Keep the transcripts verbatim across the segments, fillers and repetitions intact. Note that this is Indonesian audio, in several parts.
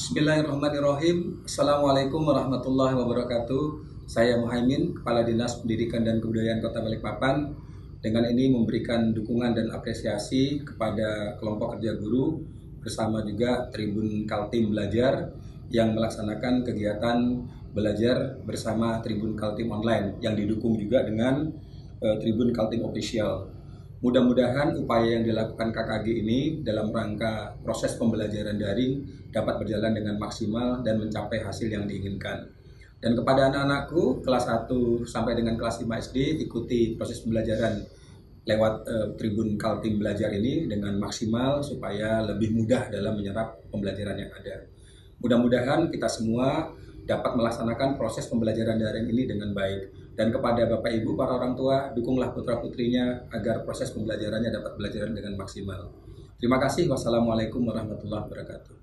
Bismillahirrahmanirrahim. Assalamualaikum warahmatullahi wabarakatuh. Saya Muhaimin, Kepala Dinas Pendidikan dan Kebudayaan Kota Balikpapan. Dengan ini memberikan dukungan dan apresiasi kepada kelompok kerja guru bersama juga Tribun Kaltim Belajar yang melaksanakan kegiatan belajar bersama Tribun Kaltim Online yang didukung juga dengan uh, Tribun Kaltim Official. Mudah-mudahan upaya yang dilakukan K K G ini dalam rangka proses pembelajaran daring dapat berjalan dengan maksimal dan mencapai hasil yang diinginkan. Dan kepada anak-anakku kelas satu sampai dengan kelas lima S D, ikuti proses pembelajaran lewat uh, Tribun Kaltim Belajar ini dengan maksimal supaya lebih mudah dalam menyerap pembelajaran yang ada. Mudah-mudahan kita semua dapat melaksanakan proses pembelajaran daring ini dengan baik. Dan kepada Bapak Ibu para orang tua, dukunglah putra-putrinya agar proses pembelajarannya dapat belajar dengan maksimal. Terima kasih. Wassalamualaikum warahmatullahi wabarakatuh.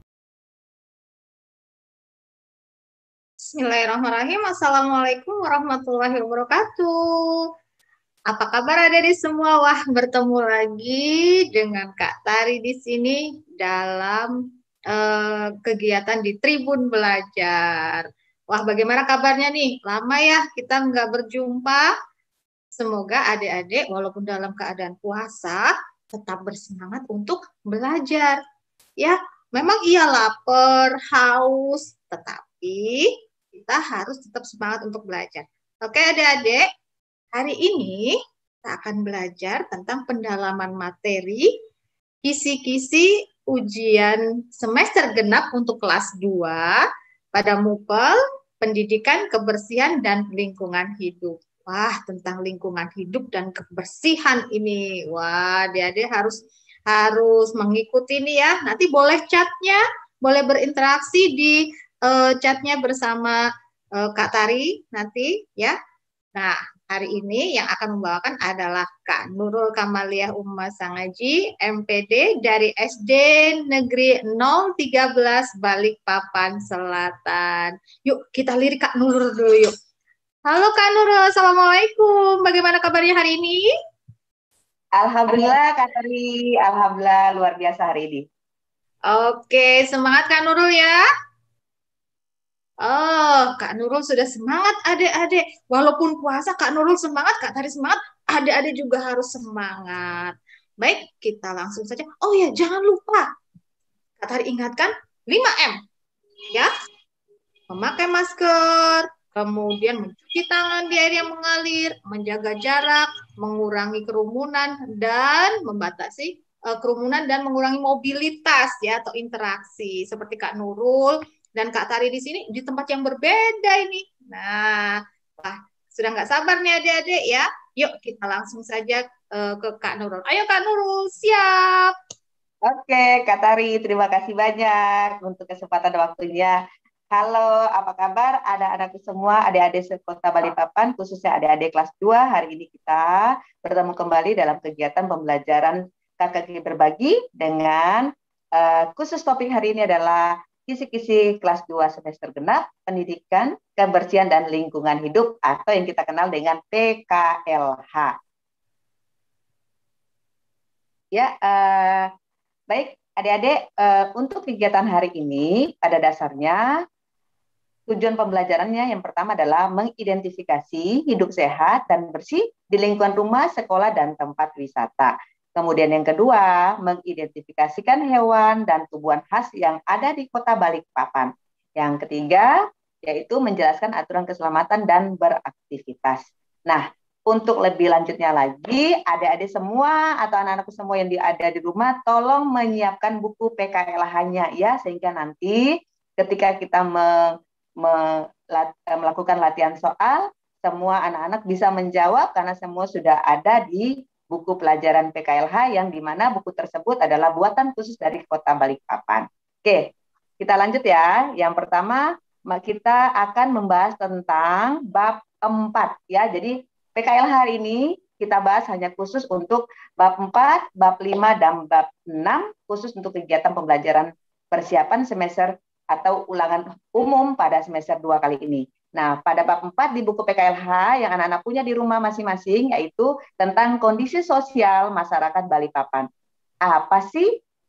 Bismillahirrahmanirrahim. Assalamualaikum warahmatullahi wabarakatuh. Apa kabar adik-adik semua? Wah, bertemu lagi dengan Kak Tari di sini dalam uh, kegiatan di Tribun Belajar. Wah, bagaimana kabarnya nih? Lama ya kita nggak berjumpa. Semoga adik-adik walaupun dalam keadaan puasa tetap bersemangat untuk belajar. Ya, memang iya lapar, haus, tetapi kita harus tetap semangat untuk belajar. Oke adik-adik, hari ini kita akan belajar tentang pendalaman materi kisi-kisi ujian semester genap untuk kelas dua pada MUPEL Pendidikan, Kebersihan, dan Lingkungan Hidup. Wah, tentang lingkungan hidup dan kebersihan ini. Wah, adik-adik harus harus mengikuti ini ya. Nanti boleh chatnya, boleh berinteraksi di uh, chatnya bersama uh, Kak Tari nanti ya. Nah, hari ini yang akan membawakan adalah Kak Nurul Kamaliah Umma Sangaji, M P D dari S D Negeri nol tiga belas Balikpapan Selatan. Yuk kita lirik Kak Nurul dulu yuk. Halo Kak Nurul, Assalamualaikum. Bagaimana kabarnya hari ini? Alhamdulillah Kak Tari, Alhamdulillah luar biasa hari ini. Oke, semangat Kak Nurul ya. Oh, Kak Nurul sudah semangat adik-adik. Walaupun puasa Kak Nurul semangat, Kak Tari semangat, adik-adik juga harus semangat. Baik, kita langsung saja. Oh ya, jangan lupa. Kak Tari ingatkan lima M. Ya. Memakai masker, kemudian mencuci tangan di air yang mengalir, menjaga jarak, mengurangi kerumunan dan membatasi uh, kerumunan dan mengurangi mobilitas ya atau interaksi seperti Kak Nurul dan Kak Tari di sini di tempat yang berbeda ini. Nah, wah, sudah nggak sabar nih adik-adik ya. Yuk kita langsung saja uh, ke Kak Nurul. Ayo Kak Nurul, siap. Oke, Kak Tari, terima kasih banyak untuk kesempatan waktunya. Halo, apa kabar anak-anakku semua, adik-adik sekota Balikpapan, khususnya adik-adik kelas dua. Hari ini kita bertemu kembali dalam kegiatan pembelajaran K K G Berbagi dengan uh, khusus topik hari ini adalah kisi-kisi kelas dua semester genap, pendidikan, kebersihan, dan lingkungan hidup, atau yang kita kenal dengan P K L H. Ya, uh, baik adik-adik, uh, untuk kegiatan hari ini pada dasarnya tujuan pembelajarannya yang pertama adalah mengidentifikasi hidup sehat dan bersih di lingkungan rumah, sekolah, dan tempat wisata. Kemudian yang kedua, mengidentifikasikan hewan dan tumbuhan khas yang ada di kota Balikpapan. Yang ketiga, yaitu menjelaskan aturan keselamatan dan beraktivitas. Nah, untuk lebih lanjutnya lagi, adik-adik semua atau anak-anakku semua yang ada di rumah, tolong menyiapkan buku P K L H-nya ya, sehingga nanti ketika kita me, me, lat, melakukan latihan soal, semua anak-anak bisa menjawab karena semua sudah ada di buku pelajaran P K L H yang dimana buku tersebut adalah buatan khusus dari kota Balikpapan. Oke, kita lanjut ya. Yang pertama, kita akan membahas tentang bab empat ya. Jadi P K L H hari ini kita bahas hanya khusus untuk bab empat, bab lima, dan bab enam, khusus untuk kegiatan pembelajaran persiapan semester atau ulangan umum pada semester dua kali ini. Nah, pada bab empat di buku P K L H yang anak-anak punya di rumah masing-masing, yaitu tentang kondisi sosial masyarakat Balikpapan. Apa sih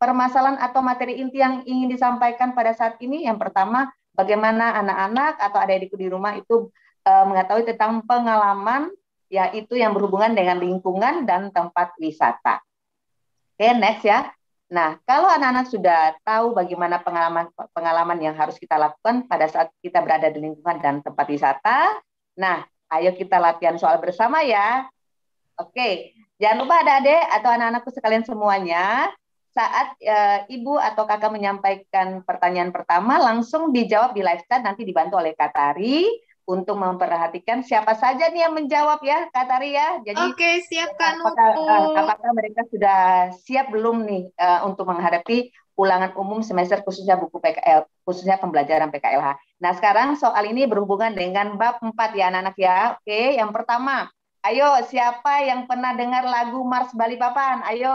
permasalahan atau materi inti yang ingin disampaikan pada saat ini. Yang pertama, bagaimana anak-anak atau adik-adikku di rumah itu uh, mengetahui tentang pengalaman, yaitu yang berhubungan dengan lingkungan dan tempat wisata. Oke, okay, next ya. Nah, kalau anak-anak sudah tahu bagaimana pengalaman-pengalaman yang harus kita lakukan pada saat kita berada di lingkungan dan tempat wisata, nah, ayo kita latihan soal bersama ya. Oke, jangan lupa adik-adik atau anak-anakku sekalian semuanya, saat e, ibu atau kakak menyampaikan pertanyaan pertama, langsung dijawab di live chat, nanti dibantu oleh Kak Tari untuk memperhatikan siapa saja nih yang menjawab ya, Kak Tari ya. Jadi, oke, siap Kak Nupu. apakah, uh, apakah mereka sudah siap belum nih uh, untuk menghadapi ulangan umum semester khususnya buku P K L, khususnya pembelajaran P K L H. Nah, sekarang soal ini berhubungan dengan bab empat ya anak-anak ya. Oke, yang pertama, ayo siapa yang pernah dengar lagu Mars Balikpapan? Ayo,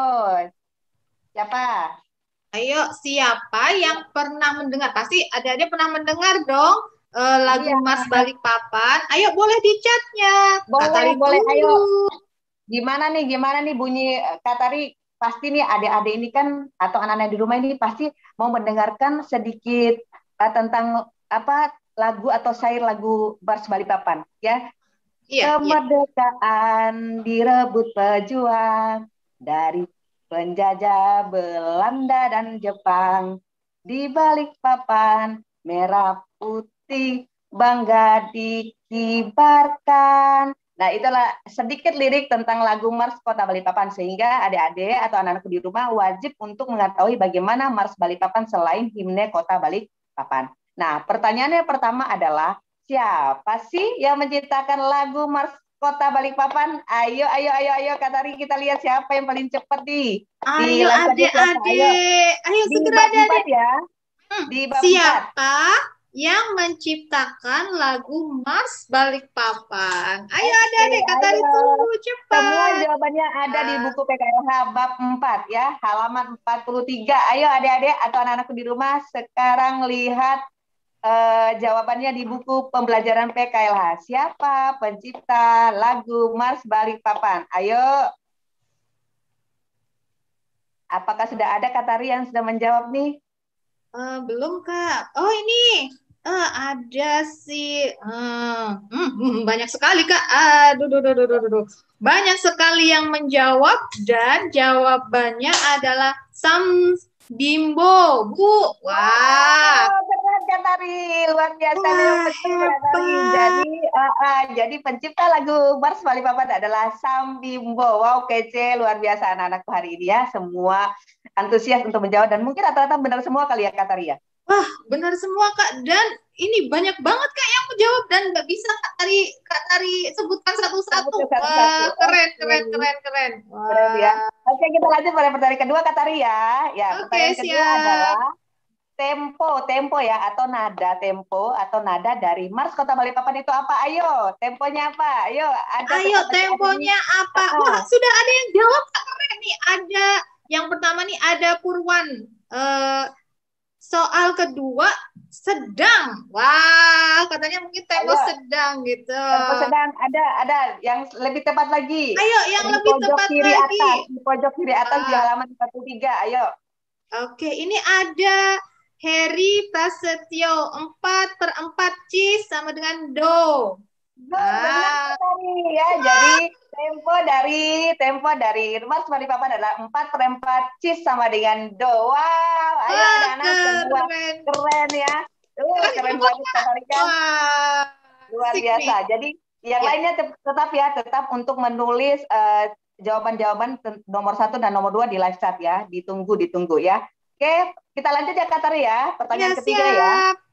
siapa? Ayo, siapa yang pernah mendengar? Pasti ada-ada pernah mendengar dong. Uh, lagu iya. Mas Balikpapan, ayo boleh di chatnya. Boleh, boleh, ayo. Gimana nih, gimana nih bunyi Kak Tari? Pasti nih adik-adik ini kan atau anak-anak di rumah ini pasti mau mendengarkan sedikit uh, tentang apa lagu atau syair lagu Mars Balikpapan, ya. Iya, kemerdekaan iya. Direbut pejuang dari penjajah Belanda dan Jepang, di Balikpapan merah putih bangga dikibarkan. Nah, itulah sedikit lirik tentang lagu Mars Kota Balikpapan, sehingga adik-adik atau anak-anakku di rumah wajib untuk mengetahui bagaimana Mars Balikpapan selain himne Kota Balikpapan. Nah, pertanyaannya pertama adalah, siapa sih yang menciptakan lagu Mars Kota Balikpapan? Ayo, ayo, ayo, ayo, Kak Tari, kita lihat siapa yang paling cepat di Ayo, adik-adik. Ayo, ayo segera adik-adik. Ya. Hmm, di siapa empat yang menciptakan lagu Mars Balikpapan? Ayo adik-adik, Kak Tari tunggu cepat. Semua jawabannya ada di buku P K L H bab empat ya, halaman empat puluh tiga. Ayo adik-adik atau anak-anakku di rumah sekarang lihat Uh, jawabannya di buku pembelajaran P K L H. Siapa pencipta lagu Mars Balikpapan? Ayo. Apakah sudah ada Kak Tari yang sudah menjawab nih? Uh, belum Kak. Oh ini uh, ada sih. Uh, hmm, banyak sekali Kak. Aduh, duh, duh, duh, duh, duh. Banyak sekali yang menjawab dan jawabannya adalah Sam Bimbo, Bu. Wah. Wow, keren Kak Tari, luar biasa nih Kak Tari. Jadi, uh, uh, jadi pencipta lagu Mars Balikpapan adalah Sam Bimbo. Wow, kece, luar biasa anak-anakku hari ini ya. Semua antusias untuk menjawab dan mungkin rata-rata benar semua kali ya Kak Tari ya. Wah, benar semua Kak. Dan ini banyak banget Kak yang menjawab dan nggak bisa Kak Tari, Kak Tari sebutkan satu-satu. Wah, keren, keren, keren, keren. Wah. Keren ya. Oke, kita lanjut pada pertanyaan kedua Kak Tari ya. Ya, Oke, pertanyaan siap. kedua adalah tempo, tempo ya atau nada tempo atau nada dari Mars Kota Balikpapan itu apa? Ayo, temponya apa? Ayo, ada Ayo, temponya apa? Wah, sudah ada yang jawab Kak, keren nih. Ada yang pertama nih ada Purwan. Uh, Soal kedua, sedang. Wah, katanya mungkin tempo Ayo. sedang gitu. Tempo sedang, ada ada yang lebih tepat lagi. Ayo, yang di lebih pojok tepat kiri lagi. Atas, di pojok kiri atas ah. di halaman empat puluh tiga, ayo. Oke, ini ada Heri Prasetyo, empat per empat cis sama dengan do. Do, ah. benar sekali ya. Wah. Jadi tempo dari tempo dari Mars Balikpapan adalah empat per empat cis sama dengan do. Wow, ayo anak-anak semua keren ya. Uh, keren banget Kak Tari kan. Luar biasa. Jadi yang ya. lainnya tetap ya, tetap untuk menulis uh, jawaban-jawaban nomor satu dan nomor dua di live chat ya. Ditunggu, ditunggu ya. Oke, kita lanjut ya Kak Tari ya. Pertanyaan ya, ketiga siap. ya.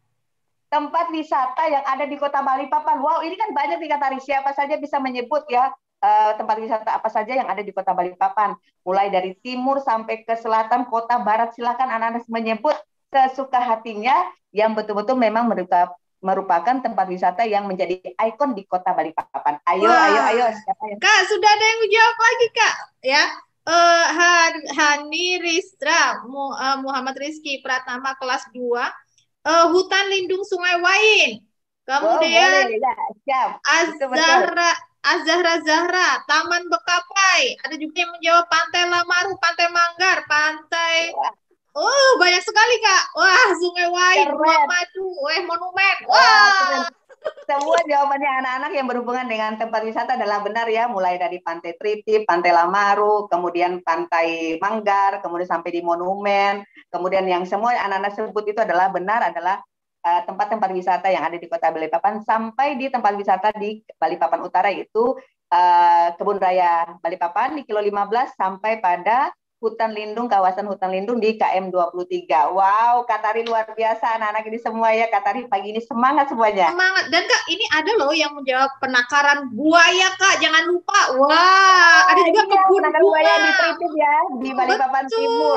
Tempat wisata yang ada di Kota Balikpapan. Wow, ini kan banyak nih Kak Tari. Siapa saja bisa menyebut ya uh, tempat wisata apa saja yang ada di Kota Balikpapan. Mulai dari timur sampai ke selatan, kota barat. Silakan anak-anak menyebut sesuka hatinya yang betul-betul memang merupakan merupakan tempat wisata yang menjadi ikon di Kota Balikpapan. Ayo, Wah. ayo, ayo. Siapa yang... Kak, sudah ada yang menjawab lagi Kak. Ya, uh, Han, Hani Ristra, Mu, uh, Muhammad Rizky Pratama kelas dua. Uh, hutan lindung Sungai Wain. Kemudian oh, ya. Siap. Az-Zahra, Az-Zahra Zahra, Taman Bekapai. Ada juga yang menjawab Pantai Lamaru, Pantai Manggar, Pantai Oh, banyak sekali, Kak. Wah, Sungai Wain, Ruang Keren. Madu, eh monumen. Wah, Wah. keren. Semua jawabannya anak-anak yang berhubungan dengan tempat wisata adalah benar ya, mulai dari Pantai Triti, Pantai Lamaru, kemudian Pantai Manggar, kemudian sampai di Monumen, kemudian yang semua anak-anak sebut itu adalah benar, adalah uh, tempat-tempat wisata yang ada di Kota Balikpapan, sampai di tempat wisata di Balikpapan Utara, yaitu uh, Kebun Raya Balikpapan di kilo lima belas sampai pada hutan lindung, kawasan hutan lindung di K M dua puluh tiga. Wow, Kak Tari luar biasa, anak-anak ini semua ya. Kak Tari pagi ini semangat semuanya. Semangat. Dan Kak, ini ada loh yang menjawab penangkaran buaya, Kak. Jangan lupa. Wah, ada juga Iya, kebun penangkaran bunga. buaya di Tritip ya, di Balikpapan Timur.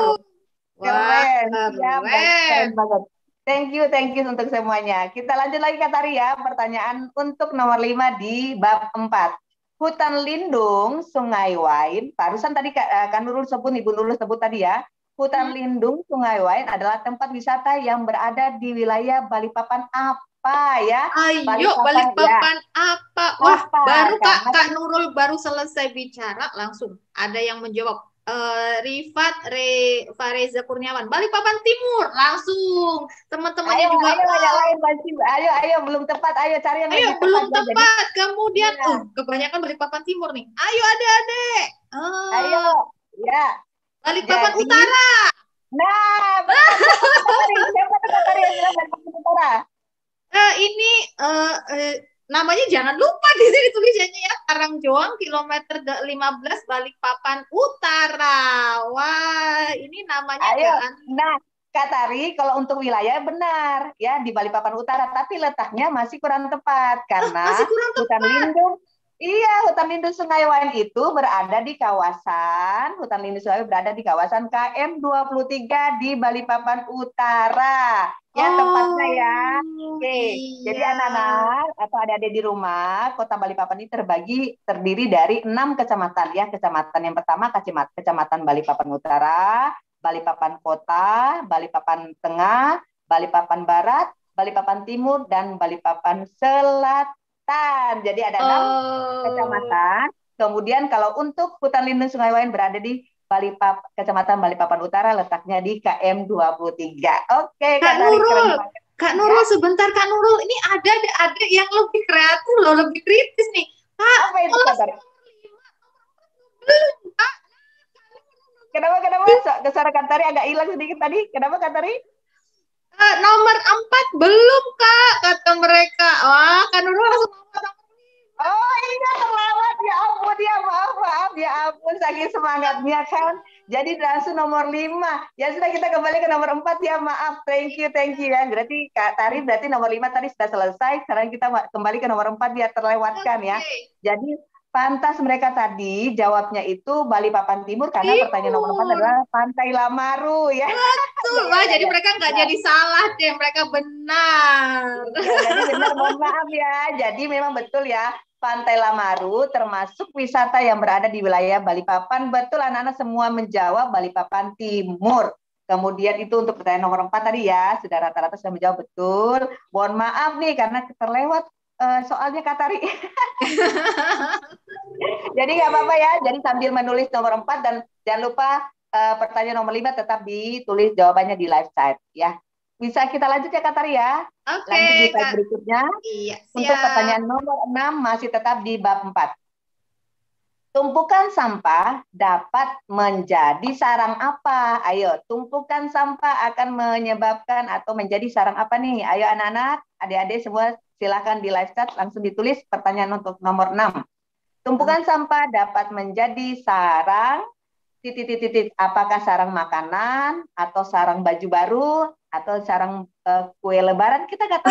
Wah, Keren, siap, dan keren keren. banget. Thank you, thank you untuk semuanya. Kita lanjut lagi Kak Tari ya, pertanyaan untuk nomor lima di bab empat. Hutan lindung Sungai Wain, barusan tadi Kak Nurul sebut, Ibu Nurul sebut tadi ya, hutan Hmm. lindung Sungai Wain adalah tempat wisata yang berada di wilayah Balikpapan apa ya? Ayo, Balikpapan, Balikpapan ya. apa? Wah, Apa? baru Kak, Karena Kak Nurul baru selesai bicara, langsung ada yang menjawab. Uh, Rifat Re Fareza Kurniawan, Balikpapan Timur, langsung teman-temannya ayo, juga. ayo, yang lain masih, ayo, ayo, belum tepat, ayo cari yang Ayo, lebih belum tepat. tepat. Jadi, kemudian, ya. uh, kebanyakan Balikpapan Timur nih. Ayo adik-adik. Uh, ayo, ya. Balikpapan Jadi, Utara. Nah, benar. Siapa tuh Kak Tari yang bilang Balikpapan Utara? Uh, ini uh, uh, namanya jangan lupa di sini tulisannya ya, Karangjoang kilometer lima belas Balikpapan Utara. Wah, ini namanya Ayo. gak aneh. Nah, Kak Tari, kalau untuk wilayah benar ya di Balikpapan Utara, tapi letaknya masih kurang tepat karena oh, masih kurang tepat. hutan lindung. Iya, hutan lindung Sungai Wain itu berada di kawasan, hutan lindung Sungai Wain berada di kawasan K M dua puluh tiga di Balikpapan Utara. Ya, oh, tepatnya ya. Oke, iya. jadi anak-anak atau adik-adik di rumah, Kota Balikpapan ini terbagi terdiri dari enam kecamatan ya. Kecamatan yang pertama Kecamatan Balikpapan Utara, Balikpapan Kota, Balikpapan Tengah, Balikpapan Barat, Balikpapan Timur, dan Balikpapan Selatan. Jadi ada enam oh. kecamatan. Kemudian kalau untuk hutan lindung Sungai Wain berada di Balipap, Kecamatan Balikpapan Utara, letaknya di K M dua puluh tiga. Oke, Kak Kak Tari, Nurul, keren banget. Kak Nurul ya. Sebentar Kak Nurul, ini ada ada yang lebih kreatif loh, lebih kritis nih. Kak, apa itu Kak Tari? Kak. Kenapa, kenapa? Suara Kak Tari agak hilang sedikit tadi. Kenapa Kak Tari? Uh, nomor empat belum Kak, kata mereka. Wah, Kak Nurul langsung nomor Oh iya, terlewat. Ya ampun, ya maaf, maaf. Ya ampun, saking semangatnya kan. Jadi langsung nomor lima. Ya sudah, kita kembali ke nomor empat ya, maaf. Thank you, thank you ya. Berarti Kak Tari, berarti nomor lima tadi sudah selesai. Sekarang kita kembali ke nomor empat biar terlewatkan ya. Jadi pantas mereka tadi jawabnya itu Balikpapan Timur karena Timur. Pertanyaan nomor empat adalah Pantai Lamaru ya. Betul, wah ya, jadi ya. Mereka nggak ya. Jadi salah deh, mereka benar. Ya, jadi benar, mohon maaf ya. Jadi memang betul ya. Pantai Lamaru termasuk wisata yang berada di wilayah Balikpapan. Betul, anak-anak semua menjawab Balikpapan Timur. Kemudian itu untuk pertanyaan nomor empat tadi ya, sudah rata-rata sudah menjawab betul. Mohon maaf nih karena terlewat uh, soalnya Kak Tari. Jadi nggak apa-apa ya, jadi sambil menulis nomor empat dan jangan lupa uh, pertanyaan nomor lima tetap ditulis jawabannya di live chat ya. Bisa kita lanjut ya Kak Tari ya? Oke, lanjut di slide berikutnya. Iya, untuk pertanyaan nomor enam masih tetap di bab empat. Tumpukan sampah dapat menjadi sarang apa? Ayo, tumpukan sampah akan menyebabkan atau menjadi sarang apa nih? Ayo anak-anak, adik-adik semua silakan di live chat langsung ditulis pertanyaan untuk nomor enam. Tumpukan hmm. sampah dapat menjadi sarang titik-titik. Apakah sarang makanan atau sarang baju baru atau sarang uh, kue lebaran? Kita nggak tahu.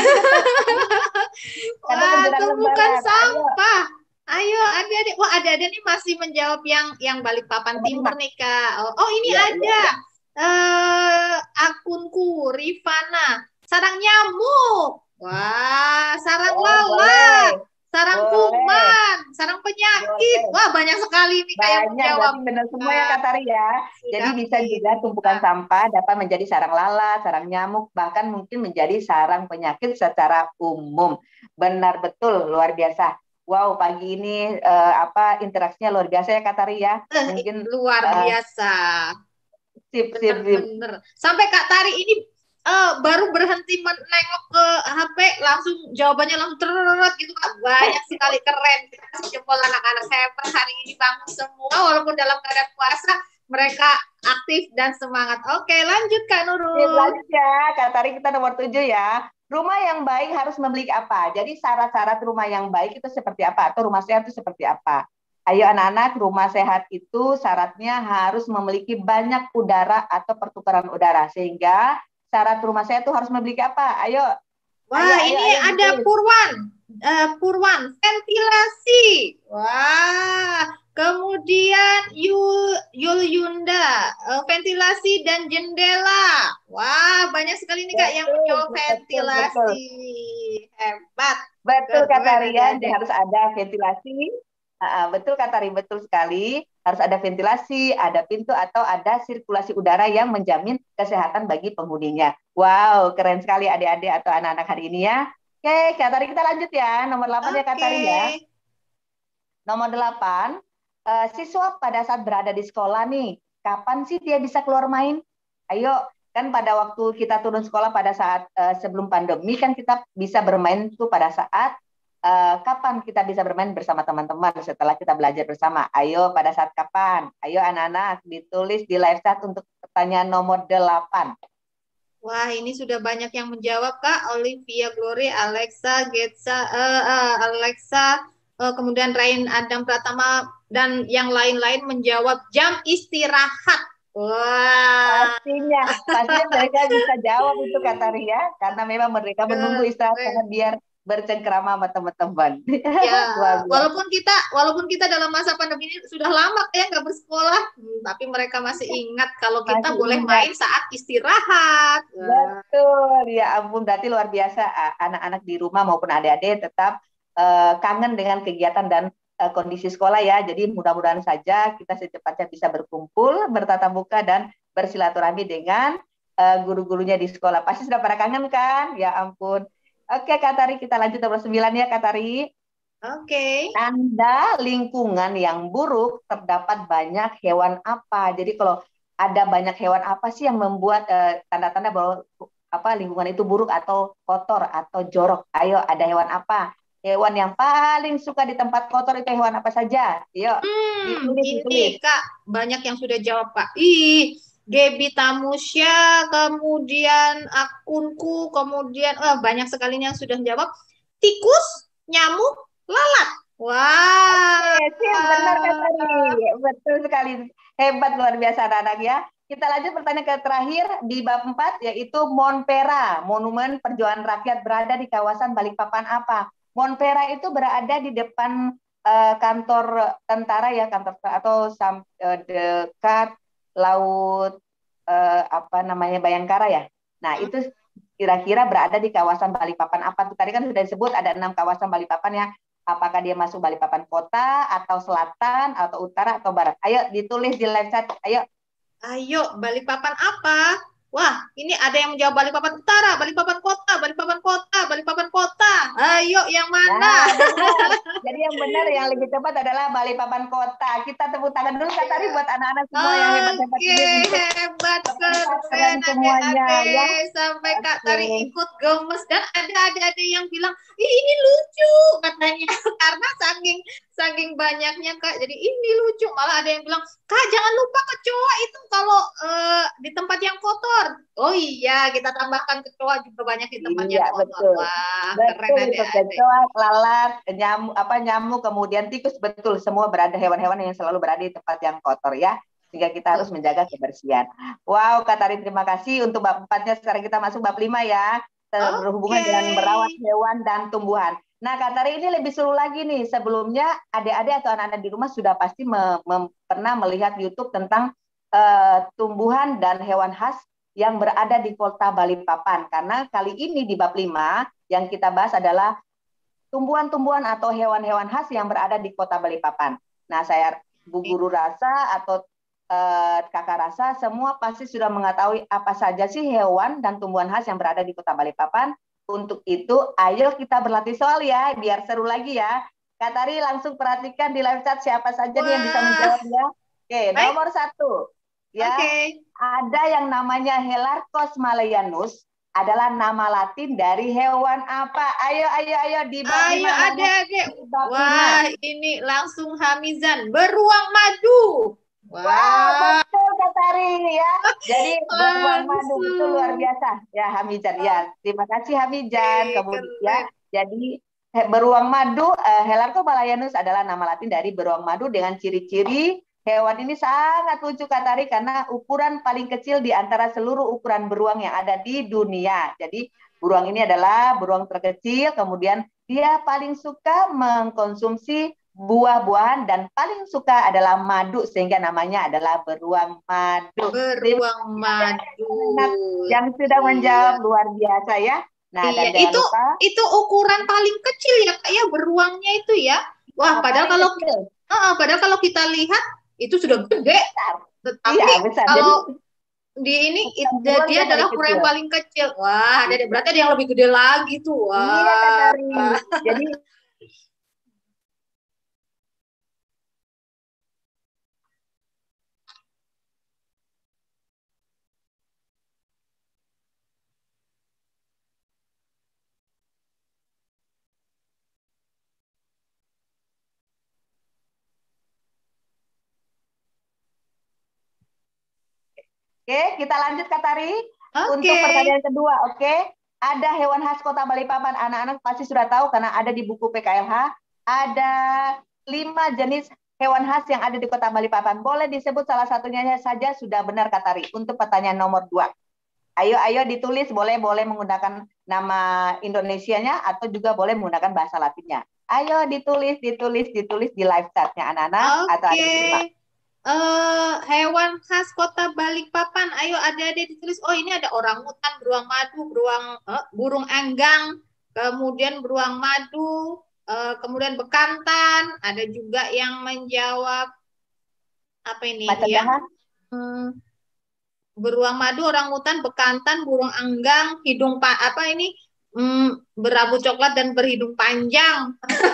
Wah, tumpukan sampah. Ayo, adik-adik. Wah, adik-adik nih masih menjawab yang yang Balikpapan Timur nih, Kak. Oh, oh ini ya, ada. Ya, ya. Uh, akunku, Rifana. Sarang nyamuk. Wah, sarang oh, lalat. Boleh. Sarang kuman, sarang penyakit. Boleh. Wah, banyak sekali nih kayak menjawab. Benar semua ya Kak Tari ya. Sudah. Jadi bisa juga tumpukan sampah dapat menjadi sarang lalat, sarang nyamuk, bahkan mungkin menjadi sarang penyakit secara umum. Benar betul, luar biasa. Wow, pagi ini uh, apa interaksinya luar biasa ya Kak Tari ya. Mungkin luar uh, biasa. Sip, sip, sip. Bener-bener. Sampai Kak Tari ini uh, baru berhenti menengok ke H P, langsung jawabannya langsung terus gitu Kak. Banyak sekali, keren. Kita kasih jempol anak-anak hebat hari ini, bangun semua walaupun dalam keadaan puasa mereka aktif dan semangat. Oke, lanjut Kak Nurul. Sip, lanjut ya, Kak Tari, kita nomor tujuh ya. Rumah yang baik harus memiliki apa? Jadi syarat-syarat rumah yang baik itu seperti apa? Atau rumah sehat itu seperti apa? Ayo anak-anak, rumah sehat itu syaratnya harus memiliki banyak udara atau pertukaran udara. Sehingga syarat rumah sehat itu harus memiliki apa? Ayo. Wah, ayo, ini ayo, ayo, ada betul. Purwan. Uh, Purwan, ventilasi. Wah, kemudian Yul, Yul Yunda, uh, ventilasi dan jendela. Wah, banyak sekali nih Kak yang menjawab ventilasi. Betul, betul. Hebat. Betul Kak Tari ya, harus ada ventilasi. Uh, betul Kak Tari, betul sekali. Harus ada ventilasi, ada pintu atau ada sirkulasi udara yang menjamin kesehatan bagi penghuninya. Wow, keren sekali adik-adik atau anak-anak hari ini ya. Oke, Kak Tari kita lanjut ya. Nomor delapan okay. ya Kak Tari ya. Nomor delapan, uh, siswa pada saat berada di sekolah nih, kapan sih dia bisa keluar main? Ayo, kan pada waktu kita turun sekolah pada saat uh, sebelum pandemi kan kita bisa bermain tuh pada saat Uh, kapan kita bisa bermain bersama teman-teman setelah kita belajar bersama? Ayo, pada saat kapan? Ayo anak-anak, ditulis di live chat untuk pertanyaan nomor delapan. Wah, ini sudah banyak yang menjawab Kak. Olivia Glory, Alexa, Getsa, uh, uh, Alexa, uh, kemudian Rain Adam Pratama, dan yang lain-lain menjawab jam istirahat. Wah. Pastinya, pastinya mereka bisa jawab itu kata Ria, karena memang mereka menunggu istirahat karena biar bercengkrama sama teman-teman. Ya, walaupun kita walaupun kita dalam masa pandemi ini sudah lama ya nggak bersekolah, hmm, tapi mereka masih ingat kalau kita masih boleh ingat. Main saat istirahat. Betul, ya ampun, berarti luar biasa anak-anak di rumah maupun adik-adik tetap uh, kangen dengan kegiatan dan uh, kondisi sekolah ya. Jadi mudah-mudahan saja kita secepatnya bisa berkumpul, bertatap muka dan bersilaturahmi dengan uh, guru-gurunya di sekolah. Pasti sudah pada kangen kan? Ya ampun. Oke Kak Tari, kita lanjut nomor sembilan ya Kak Tari. Oke. Tanda lingkungan yang buruk terdapat banyak hewan apa? Jadi kalau ada banyak hewan apa sih yang membuat eh, tanda-tanda bahwa apa lingkungan itu buruk atau kotor atau jorok? Ayo, ada hewan apa? Hewan yang paling suka di tempat kotor itu hewan apa saja? Yuk, hmm, ditulis, ini ditulis. Kak, banyak yang sudah jawab Kak. Ih, Gebi Tamusya, kemudian akunku, kemudian oh, banyak sekali yang sudah menjawab. Tikus, nyamuk, lalat. Wah. Oke, siap, benar Kak Tari. Betul sekali. Hebat, luar biasa anak-anak ya. Kita lanjut pertanyaan ke terakhir di bab empat, yaitu Monpera, Monumen Perjuangan Rakyat, berada di kawasan Balikpapan apa? Monpera itu berada di depan uh, kantor tentara ya, kantor atau uh, dekat laut uh, apa namanya Bayangkara ya. Nah, itu kira-kira berada di kawasan Balikpapan apa? Tuh tadi kan sudah disebut ada enam kawasan Balikpapan ya. Apakah dia masuk Balikpapan kota atau selatan atau utara atau barat? Ayo ditulis di live chat. Ayo. Ayo, Balikpapan apa? Wah, ini ada yang menjawab Balikpapan utara, Balikpapan kota, Balikpapan kota, Balikpapan kota. Ayo, yang mana? Nah, jadi yang benar yang lebih tepat adalah Balikpapan kota. Kita tepuk tangan dulu Kak Tari buat anak-anak semua okay, yang hebat-hebat ini. Hebat, keren semuanya. Ya. Sampai okay. Kak Tari ikut gemes dan ada adik-adik yang bilang, Ih, ini lucu katanya karena saking saking banyaknya Kak. Jadi ini lucu. Malah ada yang bilang, Kak jangan lupa kecoa itu kalau uh, di tempat yang kotor. Oh iya, kita tambahkan kecoa juga banyak di tempat iya, yang kotor. Betul. Wah, betul, keren adik-adik. Kecoa, lalat, nyamuk, apa nyamuk, kemudian tikus, betul. Semua berada hewan-hewan yang selalu berada di tempat yang kotor ya. Sehingga kita harus menjaga kebersihan. Wow, Kak Tari, terima kasih untuk bab empatnya. Sekarang kita masuk bab lima ya. Berhubungan okay. dengan merawat hewan dan tumbuhan. Nah, Kak Tari ini lebih seru lagi nih. Sebelumnya adik-adik atau anak-anak di rumah sudah pasti me me pernah melihat YouTube tentang uh, tumbuhan dan hewan khas yang berada di kota Balikpapan. Karena kali ini di bab lima yang kita bahas adalah tumbuhan-tumbuhan atau hewan-hewan khas yang berada di kota Balikpapan. Nah, saya Bu Guru rasa atau uh, Kakak rasa semua pasti sudah mengetahui apa saja sih hewan dan tumbuhan khas yang berada di kota Balikpapan. Untuk itu, ayo kita berlatih soal ya, biar seru lagi ya. Kak Tari langsung perhatikan di live chat siapa saja nih yang bisa menjawabnya. Oke, nomor satu. Ya, Oke. ada yang namanya Helarcos malayanus, adalah nama Latin dari hewan apa? Ayo, ayo, ayo di bab Ayo lima, adik-adik. di bab Wah, lima. ini langsung Hamizan. Beruang madu. Wow, Wah, betul Kak Tari ya. Jadi beruang madu itu luar langsung. biasa ya Hamijan ya. Terima kasih Hamijan. Oke, Kemudian ya, keren. jadi he- beruang madu eh, Helarco malayanus adalah nama Latin dari beruang madu dengan ciri-ciri hewan ini sangat lucu Kak Tari karena ukuran paling kecil di antara seluruh ukuran beruang yang ada di dunia. Jadi beruang ini adalah beruang terkecil, kemudian dia paling suka mengkonsumsi buah-buahan dan paling suka adalah madu sehingga namanya adalah beruang madu. Terima Beruang kasih madu. anak yang sudah Iya. menjawab luar biasa ya. Nah, Iya, dan jangan itu lupa itu ukuran paling kecil ya, Kak, ya beruangnya itu ya. Wah, ah, padahal paling kalau kecil. ah, padahal kalau kita lihat itu sudah gede, Besar. Iya, tetapi besar. Jadi kalau di ini ukuran it- beruang dia dia paling adalah ukuran kecil. yang paling kecil. Wah, ada Iya, berarti ada yang lebih gede lagi tuh. iya Kak Wah. Tari. Jadi oke, kita lanjut Kak Tari. Oke. Untuk pertanyaan kedua, oke. Ada hewan khas Kota Balikpapan, anak-anak pasti sudah tahu karena ada di buku P K L H. Ada lima jenis hewan khas yang ada di Kota Balikpapan. Boleh disebut salah satunya saja sudah benar Kak Tari. Untuk pertanyaan nomor dua. Ayo, ayo ditulis, boleh boleh menggunakan nama Indonesianya atau juga boleh menggunakan bahasa Latinnya. Ayo ditulis, ditulis, ditulis di live chatnya anak-anak atau ada Oke. di rumah. Eh, hewan khas Kota Balikpapan. Ayo ada-ada ditulis. Oh, ini ada orangutan, beruang madu, beruang eh, burung enggang, kemudian beruang madu, eh, kemudian bekantan. Ada juga yang menjawab apa ini? Macan Yang dahan, hmm, beruang madu, orangutan, bekantan, burung enggang, hidung pa apa ini? Hmm, berambut coklat dan berhidung panjang.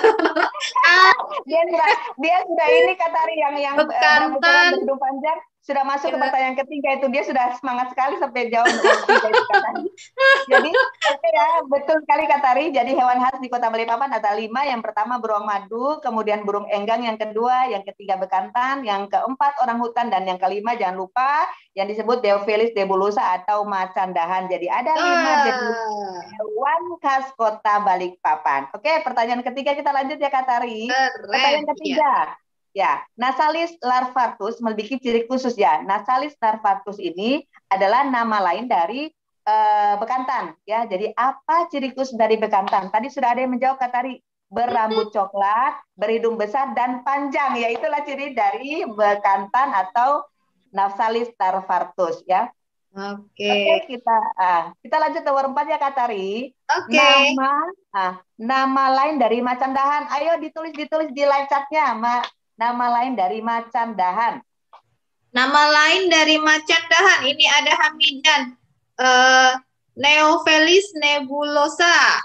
Ah, dia sudah dia sudah ini Katari yang yang eh, berambut coklat bekantan. berhidung panjang sudah masuk ke Ya. pertanyaan ketiga itu dia sudah semangat sekali sampai jawab yang ketiga itu Katari. Jadi oke okay ya betul sekali Katari. Jadi hewan khas di Kota Balikpapan ada lima. Yang pertama beruang madu, kemudian burung enggang yang kedua, yang ketiga bekantan, yang keempat orang hutan dan yang kelima jangan lupa yang disebut Deophelis nebulosa atau macan dahan. Jadi ada lima jenis Ah, hewan khas Kota Balikpapan. Oke, pertanyaan ketiga kita lanjut ya Katari. keren. Pertanyaan Iya. ketiga. Ya, Nasalis larvatus memiliki ciri khusus ya. Nasalis larvatus ini adalah nama lain dari uh, bekantan ya. Jadi apa ciri khusus dari bekantan? Tadi sudah ada yang menjawab Katari. Berambut coklat, berhidung besar dan panjang. Ya, itulah ciri dari bekantan atau Nasalis larvatus ya. Oke. Oke, kita ah, kita lanjut nomor empat ya Katari. Oke. Nama ah, nama lain dari macan dahan. Ayo ditulis ditulis di live chat-nya. Ma, nama lain dari macan dahan. Nama lain dari macan dahan. Ini ada Hamidan. Uh, Neophelis nebulosa.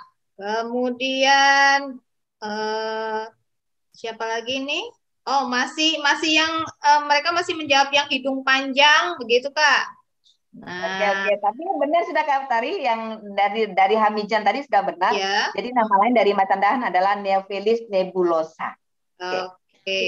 Kemudian uh, siapa lagi nih? Oh, masih masih yang uh, mereka masih menjawab yang hidung panjang, begitu Kak. Oke Nah, oke, tapi benar sudah Kak Tari yang dari dari Hamijan tadi sudah benar. ya. Jadi nama lain dari macan dahan adalah Neophelis nebulosa. Oke. Oke.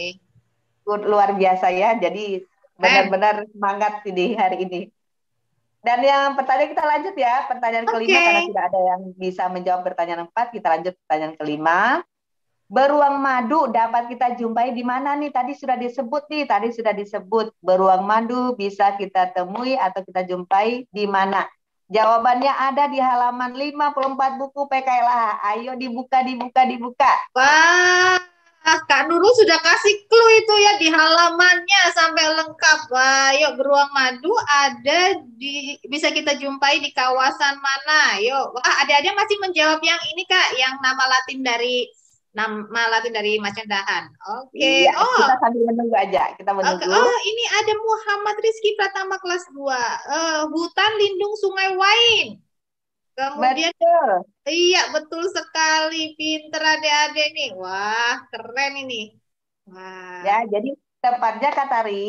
Luar biasa ya. Jadi Keren. benar-benar semangat di hari ini. Dan yang pertanyaan kita lanjut ya, pertanyaan kelima karena Oke. tidak ada yang bisa menjawab pertanyaan empat, kita lanjut pertanyaan kelima. Beruang madu dapat kita jumpai di mana nih? Tadi sudah disebut nih, tadi sudah disebut beruang madu bisa kita temui atau kita jumpai di mana? Jawabannya ada di halaman lima puluh empat buku P K L H. Ayo dibuka, dibuka, dibuka. Wah, Kak Nurul sudah kasih clue itu ya di halamannya sampai lengkap. Wah, yuk beruang madu ada di bisa kita jumpai di kawasan mana? Yuk, wah adik-adik masih menjawab yang ini Kak, yang nama Latin dari nama Latin dari macan dahan. Oke. Iya, Oh, kita sambil menunggu aja. Kita oke. menunggu. Oh, ini ada Muhammad Rizky Pratama kelas dua. Eh, hutan lindung Sungai Wain. Kemudian Betul. iya, betul sekali. Pinter adik-adik nih. Wah, keren ini. Wah. Ya, jadi tepatnya Katari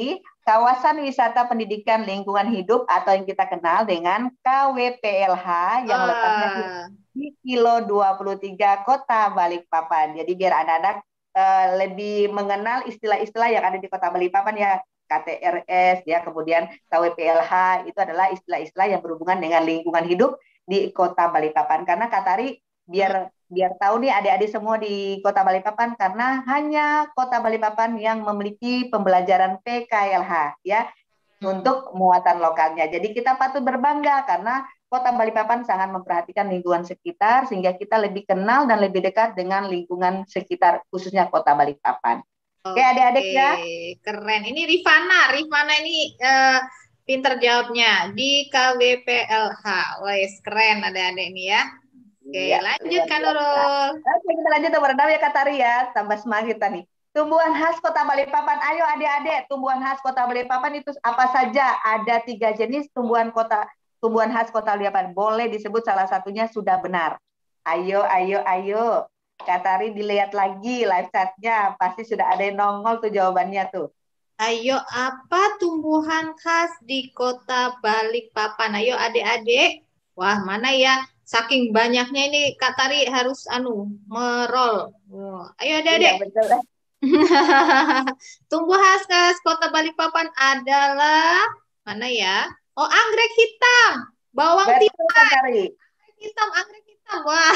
kawasan wisata pendidikan lingkungan hidup atau yang kita kenal dengan K W P L H yang letaknya di, Ah, di Kilo dua puluh tiga Kota Balikpapan. Jadi biar anak-anak uh, lebih mengenal istilah-istilah yang ada di Kota Balikpapan ya, K T R S ya, kemudian K W P L H itu adalah istilah-istilah yang berhubungan dengan lingkungan hidup di Kota Balikpapan. Karena Kak Tari biar biar tahu nih adik-adik semua di Kota Balikpapan, karena hanya Kota Balikpapan yang memiliki pembelajaran P K L H ya hmm. untuk muatan lokalnya. Jadi kita patut berbangga karena Kota Balikpapan sangat memperhatikan lingkungan sekitar sehingga kita lebih kenal dan lebih dekat dengan lingkungan sekitar khususnya Kota Balikpapan. Oke, adik-adik ya. Keren. Ini Rifana, Rifana ini uh, pinter jawabnya di K W P L H. Wes, keren adik-adik ini ya. Oke, ya, lanjut Kak Nurul. Oke, kita lanjut nomor enam ya Kak Tari ya. Tambah semangat kita nih. Tumbuhan khas Kota Balikpapan. Ayo adik-adik, tumbuhan khas Kota Balikpapan itu apa saja? Ada tiga jenis tumbuhan kota tumbuhan khas Kota Balikpapan. Boleh disebut salah satunya sudah benar. Ayo, ayo, ayo. Kak Tari dilihat lagi live chat-nya. Pasti sudah ada yang nongol tuh jawabannya tuh. Ayo, apa tumbuhan khas di Kota Balikpapan? Ayo adik-adik. Wah, mana ya? Saking banyaknya ini Kak Tari harus anu merol. Oh, ayo adik-adik. Iya, betul. Tumbuhan khas Kota Balikpapan adalah mana ya? Oh, anggrek hitam, bawang Betul, tirai, Kak Tari. anggrek hitam, anggrek hitam. Wah.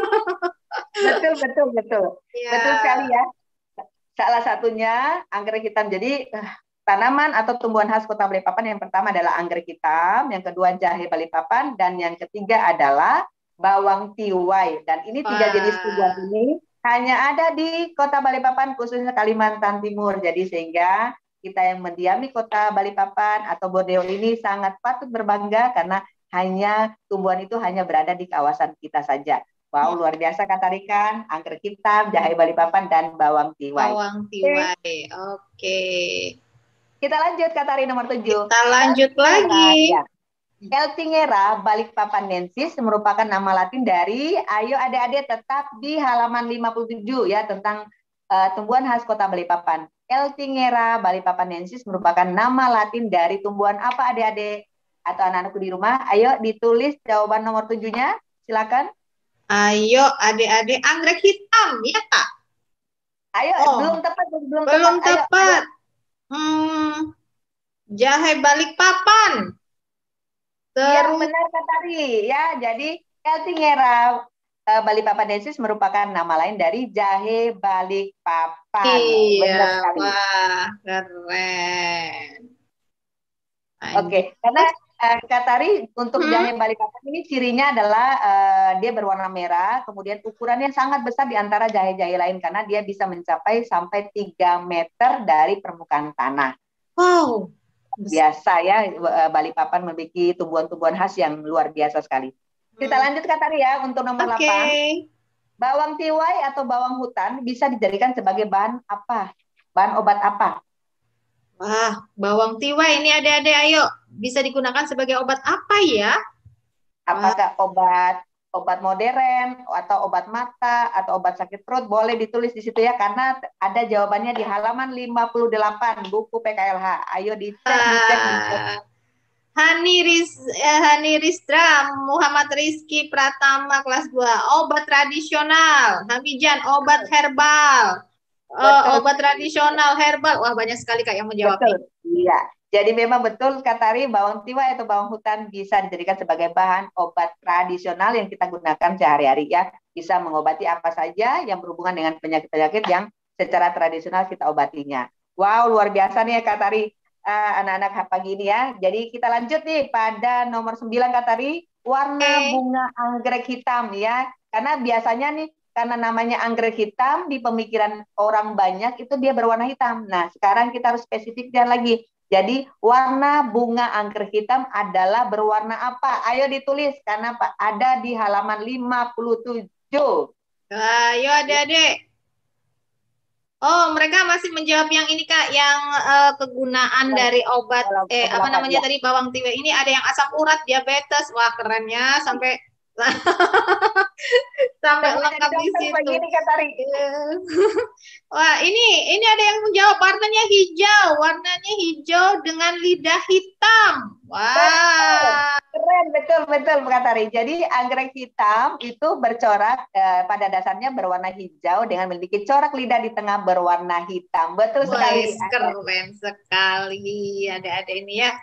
Betul, betul, betul. Ya. Betul sekali ya. Salah satunya anggrek hitam. Jadi tanaman atau tumbuhan khas Kota Balikpapan yang pertama adalah anggrek hitam, yang kedua jahe Balikpapan, dan yang ketiga adalah bawang tiwai. Dan ini tiga Wah. jenis tumbuhan ini hanya ada di Kota Balikpapan, khususnya Kalimantan Timur. Jadi sehingga kita yang mendiami Kota Balikpapan atau Borneo ini sangat patut berbangga karena hanya tumbuhan itu hanya berada di kawasan kita saja. Wow, luar biasa Kak Tarikan, anggrek hitam, jahe Balikpapan, dan bawang tiwai. Bawang tiwai, oke. Okay. Kita lanjut Kak Tari nomor tujuh. Kita lanjut Eltingera, lagi. Ya. Eltingera balikpapanensis merupakan nama latin dari, ayo adik-adik tetap di halaman lima puluh tujuh ya, tentang uh, tumbuhan khas Kota Balikpapan. Eltingera balikpapanensis merupakan nama latin dari tumbuhan apa adik-adik? Atau anak-anakku di rumah, ayo ditulis jawaban nomor tujuhnya, silakan. Ayo adik-adik, anggrek hitam, ya Kak? Ayo, oh, belum tepat, belum, belum tepat. tepat. Ayo, ayo. Hmm, jahe Balikpapan. Terus, yang benar Kak Tari ya. Jadi Eltingera uh, balikpapanensis merupakan nama lain dari jahe Balikpapan. Iya, benar sekali. Wah, keren. Oke, okay. Karena uh, Kak Tari untuk hmm. jahe Balikpapan ini cirinya adalah uh, dia berwarna merah, kemudian ukurannya sangat besar di antara jahe-jahe lain karena dia bisa mencapai sampai tiga meter dari permukaan tanah. Wow. Biasa ya, Balikpapan memiliki tumbuhan-tumbuhan khas yang luar biasa sekali. Kita lanjut Kak Tari ya untuk nomor okay. delapan. Bawang tiwai atau bawang hutan bisa dijadikan sebagai bahan apa? Bahan obat apa? Wah, bawang tiwai ini adik-adik ayo bisa digunakan sebagai obat apa ya? Apakah Wah. obat obat modern atau obat mata atau obat sakit perut? Boleh ditulis di situ ya, karena ada jawabannya di halaman lima puluh delapan buku P K L H. Ayo dicek, dicek, dicek. Hani Riz, eh, Hani Rizra Muhammad Rizky Pratama kelas dua, obat tradisional. Hamijan, obat herbal. Uh, obat tradisional herbal. Wah, banyak sekali Kak yang menjawab. Betul. Iya. Jadi memang betul Kak Tari, bawang tiwai atau bawang hutan bisa dijadikan sebagai bahan obat tradisional yang kita gunakan sehari-hari ya. Bisa mengobati apa saja yang berhubungan dengan penyakit-penyakit yang secara tradisional kita obatinya. Wow, luar biasa nih ya Kak Tari, uh, anak-anak pagi ini ya. Jadi kita lanjut nih pada nomor sembilan Kak Tari, warna okay. bunga anggrek hitam ya. Karena biasanya nih, karena namanya anggrek hitam, di pemikiran orang banyak itu dia berwarna hitam. Nah, sekarang kita harus spesifikkan lagi. Jadi warna bunga anggrek hitam adalah berwarna apa? Ayo ditulis karena ada di halaman lima puluh tujuh. Ayo adik-adik. Oh, mereka masih menjawab yang ini Kak, yang uh, kegunaan dari obat eh apa namanya ya. tadi bawang tiwai ini ada yang asam urat, diabetes. Wah, kerennya sampai sampai lengkap di situ. Wah, ini ini ada yang menjawab warnanya hijau, warnanya hijau dengan lidah hitam. Wah. Keren, betul, betul, Bu Katari. Jadi anggrek hitam itu bercorak, eh, pada dasarnya berwarna hijau dengan memiliki corak lidah di tengah berwarna hitam. Betul Wah, sekali. keren sekali ada-ada ini ya.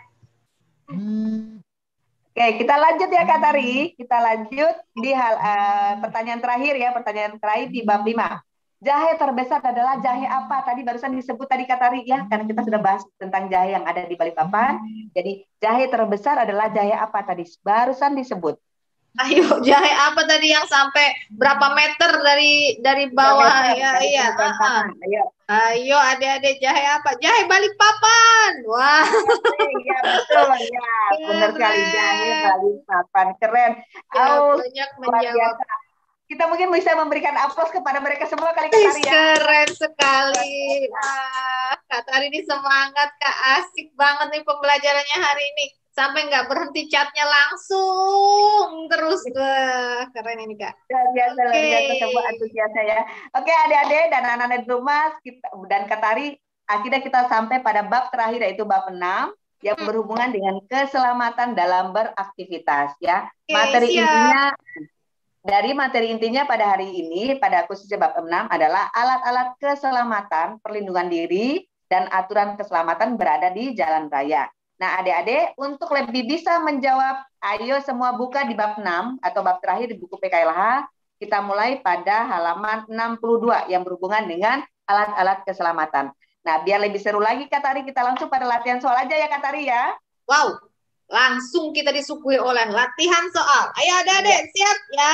Oke, kita lanjut ya Kak Tari. Kita lanjut di hal uh, pertanyaan terakhir ya, pertanyaan terakhir di bab lima. Jahe terbesar adalah jahe apa? Tadi barusan disebut tadi Kak Tari ya, karena kita sudah bahas tentang jahe yang ada di Balikpapan. Jadi jahe terbesar adalah jahe apa tadi? Barusan disebut. Ayo, jahe apa tadi yang sampai berapa meter dari dari bawah? Ya, iya. Uh -uh. Ayo. Ayo, adik-adik, jahe apa? Jahe Balikpapan. Wah. Iya, betul ya. Benar sekali, jahe Balikpapan. Keren. Ya, oh, banyak menjawab. Biasa. Kita mungkin bisa memberikan aplaus kepada mereka semua kali Kak Tari ya. Keren sekali. Wah, Kak Tari ini semangat, Kak. Asik banget nih pembelajarannya hari ini. Sampai nggak berhenti chatnya langsung terus. Wah, keren ini Kak. Luar biasa, luar biasa semua antusias saya. Oke adik-adik dan anak-anak di rumah kita, dan Kak Tari, akhirnya kita sampai pada bab terakhir yaitu bab enam yang hmm. berhubungan dengan keselamatan dalam beraktivitas ya. Oke, materi siap. intinya dari materi intinya pada hari ini pada khususnya bab enam adalah alat-alat keselamatan, perlindungan diri dan aturan keselamatan berada di jalan raya. Nah, adik-adik, untuk lebih bisa menjawab, ayo semua buka di bab enam atau bab terakhir di buku P K L H. Kita mulai pada halaman enam puluh dua yang berhubungan dengan alat-alat keselamatan. Nah, biar lebih seru lagi Kak Tari, kita langsung pada latihan soal aja ya Kak Tari ya. Wow, langsung kita disuguhi oleh latihan soal. Ayo adik-adik, ya. Siap ya?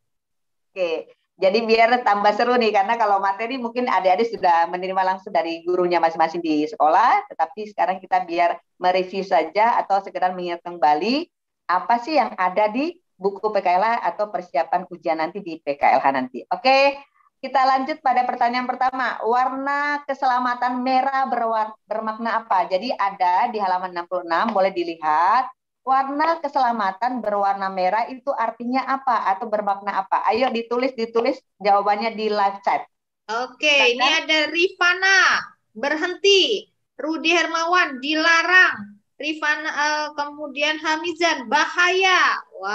Oke. Jadi biar tambah seru nih, karena kalau materi mungkin adik-adik sudah menerima langsung dari gurunya masing-masing di sekolah, tetapi sekarang kita biar mereview saja atau sekedar mengingat kembali apa sih yang ada di buku P K L H atau persiapan ujian nanti di P K L H nanti. Oke, kita lanjut pada pertanyaan pertama. Warna keselamatan merah bermakna apa? Jadi ada di halaman enam puluh enam, boleh dilihat. Warna keselamatan berwarna merah itu artinya apa atau bermakna apa? Ayo ditulis ditulis jawabannya di live chat. Oke, ini ada Rifana berhenti, Rudi Hermawan dilarang, Rifana uh, kemudian Hamizan bahaya.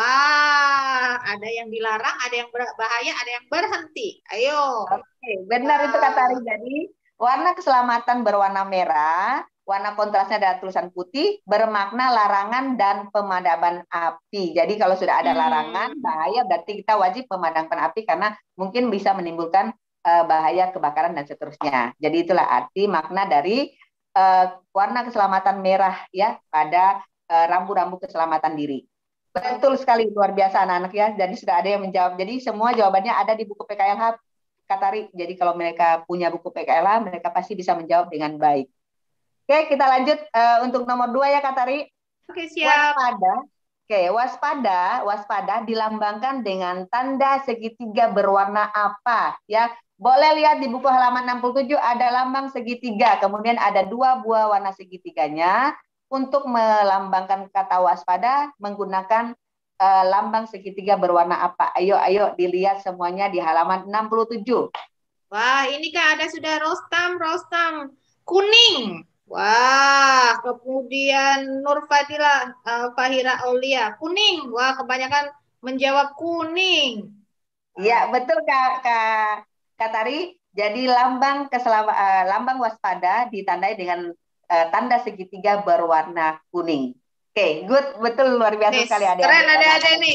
Wah, ada yang dilarang, ada yang bahaya, ada yang berhenti. Ayo. Oke, benar itu Kak Tari. Jadi warna keselamatan berwarna merah. Warna kontrasnya adalah tulisan putih, bermakna larangan dan pemadaman api. Jadi kalau sudah ada larangan, bahaya, berarti kita wajib memadamkan api karena mungkin bisa menimbulkan uh, bahaya kebakaran dan seterusnya. Jadi itulah arti makna dari uh, warna keselamatan merah ya pada uh, rambu-rambu keselamatan diri. Betul sekali, luar biasa anak-anak ya. Jadi sudah ada yang menjawab. Jadi semua jawabannya ada di buku P K L H, Kak Tari. Jadi kalau mereka punya buku P K L H, mereka pasti bisa menjawab dengan baik. Oke, kita lanjut uh, untuk nomor dua ya Kak Tari. Oke, siap. Waspada. Oke, waspada, waspada dilambangkan dengan tanda segitiga berwarna apa? Ya, boleh lihat di buku halaman enam puluh tujuh ada lambang segitiga, kemudian ada dua buah warna segitiganya. Untuk melambangkan kata waspada menggunakan uh, lambang segitiga berwarna apa? Ayo, ayo dilihat semuanya di halaman enam puluh tujuh. Wah, ini Kak ada sudah Rostam, Rostam kuning. Wah, kemudian Nur Fadila, uh, Fahira Aulia, kuning. Wah, kebanyakan menjawab kuning. Iya, betul Kak, Kak, Kak Tari. Jadi lambang keselama, uh, lambang waspada ditandai dengan uh, tanda segitiga berwarna kuning. Oke, okay, good, betul, luar biasa yes, sekali adik-adik. Keren adik-adik nih.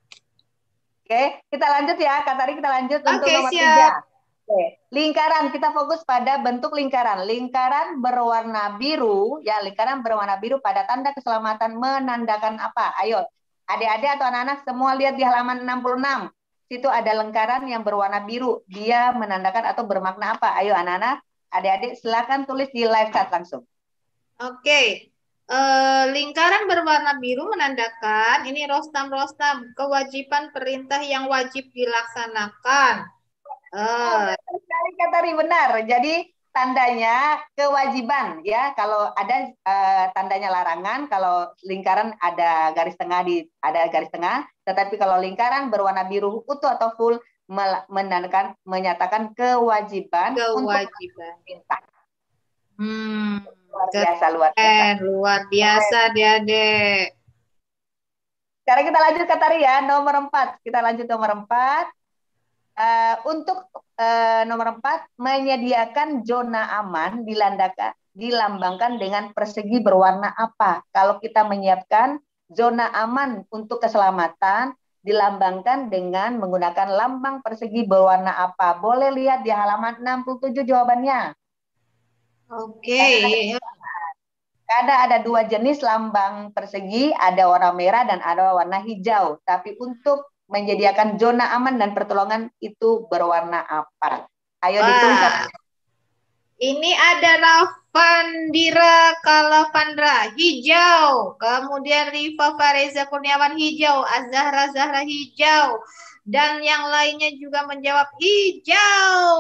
Oke, okay, kita lanjut ya, Kak Tari, kita lanjut okay, untuk nomor siap. tiga. Oke, lingkaran, kita fokus pada bentuk lingkaran. Lingkaran berwarna biru, ya lingkaran berwarna biru pada tanda keselamatan menandakan apa? Ayo, adik-adik atau anak-anak semua lihat di halaman enam puluh enam. Situ ada lingkaran yang berwarna biru. Dia menandakan atau bermakna apa? Ayo anak-anak, adik-adik silakan tulis di live chat langsung. Oke, uh, lingkaran berwarna biru menandakan, ini Rostam-Rostam, kewajiban perintah yang wajib dilaksanakan. Oh, betul sekali Kak Tari, benar. Jadi tandanya kewajiban ya. Kalau ada uh, tandanya larangan, kalau lingkaran ada garis tengah di ada garis tengah, tetapi kalau lingkaran berwarna biru utuh atau full menandakan menyatakan kewajiban untuk Kewajiban. minta. Hmm, Luar biasa, luar biasa. keren, luar biasa adik-adik. Sekarang kita lanjut ke tari ya, nomor empat. Kita lanjut nomor empat. Uh, untuk uh, nomor empat, menyediakan zona aman dilandakan, dilambangkan dengan persegi berwarna apa? Kalau kita menyiapkan zona aman untuk keselamatan, dilambangkan dengan menggunakan lambang persegi berwarna apa? Boleh lihat di halaman enam puluh tujuh jawabannya. Oke. Okay. Karena ada dua jenis lambang persegi, ada warna merah dan ada warna hijau. Tapi untuk menyediakan zona aman dan pertolongan itu berwarna apa? Ayo Wah, ditulis. ini ada Ravandira Kalavandra hijau, kemudian Rifa Fareza Kurniawan hijau, Azahra Zahra hijau, dan yang lainnya juga menjawab hijau.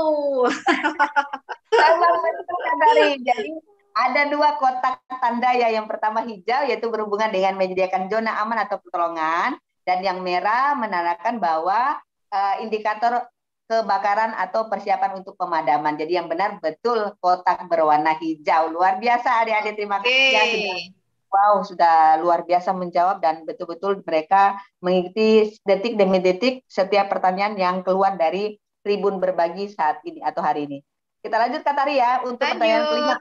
Sama betul Kadari. Jadi ada dua kotak tanda ya. Yang pertama hijau yaitu berhubungan dengan menyediakan zona aman atau pertolongan. Dan yang merah menandakan bahwa uh, indikator kebakaran atau persiapan untuk pemadaman. Jadi yang benar betul kotak berwarna hijau. Luar biasa adik-adik, terima kasih ya sudah. Wow, sudah luar biasa menjawab dan betul-betul mereka mengikuti detik demi detik setiap pertanyaan yang keluar dari Tribun Berbagi saat ini atau hari ini. Kita lanjut Kak Tari ya untuk lanjut. Pertanyaan kelima.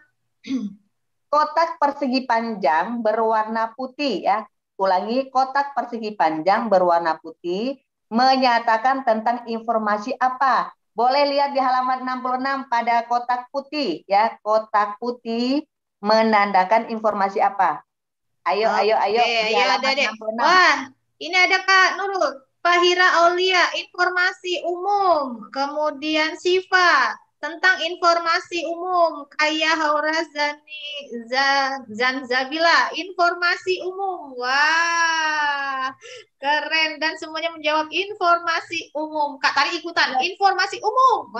Kotak persegi panjang berwarna putih ya. Ulangi, kotak persegi panjang berwarna putih menyatakan tentang informasi apa? Boleh lihat di halaman enam puluh enam pada kotak putih ya. Kotak putih menandakan informasi apa? Ayo, Oke, ayo, ayo. Ayo, ada deh. Wah, ini ada Kak Nurul. Fahira Aulia, informasi umum. Kemudian Siva, tentang informasi umum. Kaya Haurazani Zanzabila, informasi umum. Wah, keren. Dan semuanya menjawab informasi umum. Kak Tari ikutan, informasi umum.